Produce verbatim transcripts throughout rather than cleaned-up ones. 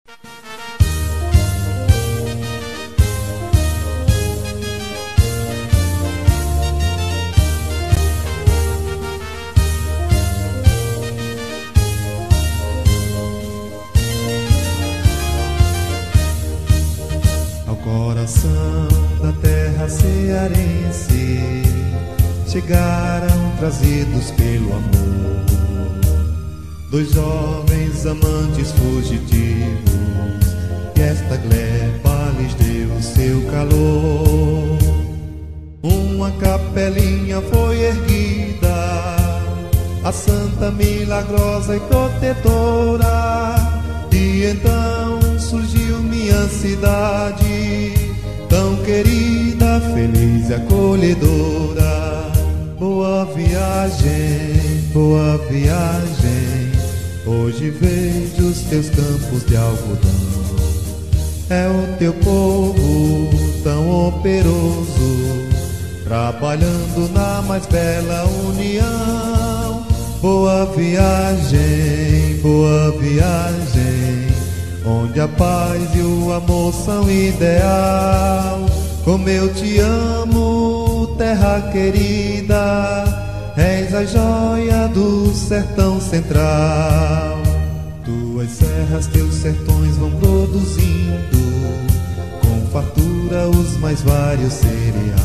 Ao coração da terra cearense chegaram trazidos pelo amor dois jovens amantes fugitivos, e esta gleba lhes deu o seu calor. Uma capelinha foi erguida, a santa milagrosa e protetora, e então surgiu minha cidade, tão querida, feliz e acolhedora. Boa viagem, boa viagem, hoje vejo os teus campos de algodão. É o teu povo tão operoso, trabalhando na mais bela união. Boa viagem, boa viagem, onde a paz e o amor são ideal. Como eu te amo, terra querida, és a joia do sertão central. Tuas serras, teus sertões vão produzindo com fartura os mais vários cereais.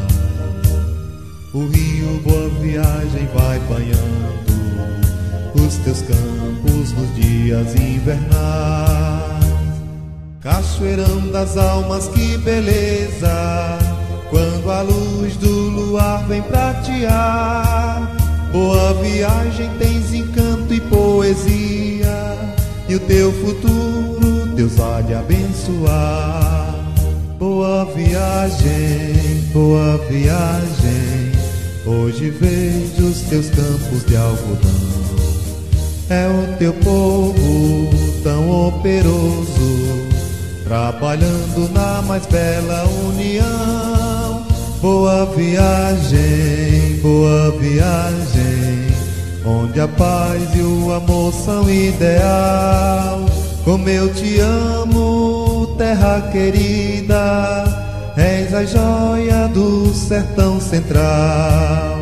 O rio Boa Viagem vai banhando os teus campos nos dias invernais. Cachoeirão das almas, que beleza, quando a luz do luar vem pratear. Boa viagem, tens encanto e poesia, e o teu futuro Deus há de abençoar. Boa viagem, boa viagem, hoje vejo os teus campos de algodão. É o teu povo tão operoso, trabalhando na mais bela união. Boa viagem, boa viagem, onde a paz e o amor são ideal. Como eu te amo, terra querida, és a joia do sertão central.